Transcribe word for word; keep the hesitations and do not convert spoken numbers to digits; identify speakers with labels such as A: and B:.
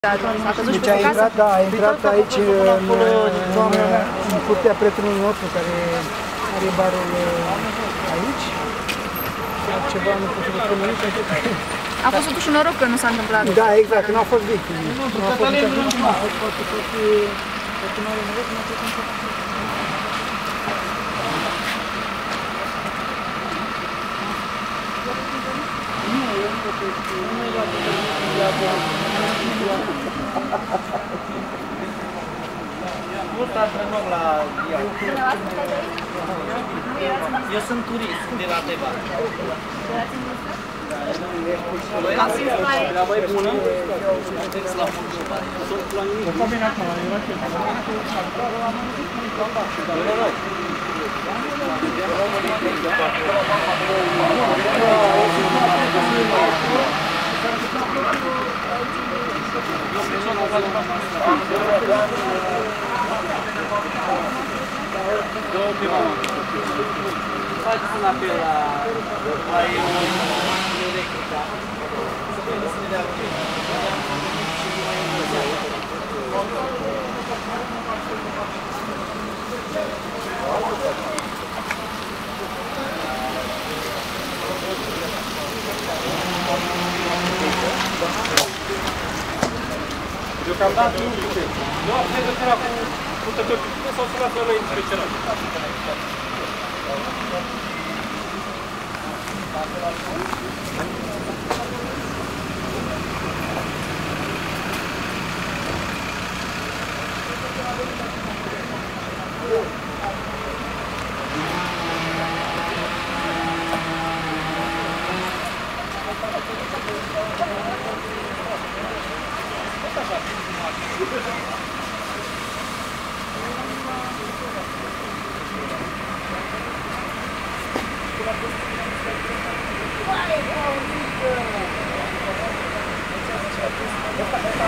A: Deci a intrat, da, a intrat aici în, în, în curtea prietenului nostru care are barul aici. Ceva nu pot să vă spun aici.
B: A fost totuși un noroc că nu s-a întâmplat.
A: Da, exact, că nu au fost victime. Nu a fost victime, a fost foarte, foarte, foarte mare noroc, nu a fost întâmplat. Nu, eu nu pot să nu i-a
C: Nu s-a antrenăm la ea. Eu sunt turist de la Deva. Am simțit la mai bună. Sunteți la Moldova.
A: O combinat acum, era ce?
C: Două prima. Faceți un apel la la electrica. Să vedem să ne dea ok. Și mai
D: Deocamdată nu știu. Nu am legătura cu purtători de sau să lasă la inspecționat.
A: Vai,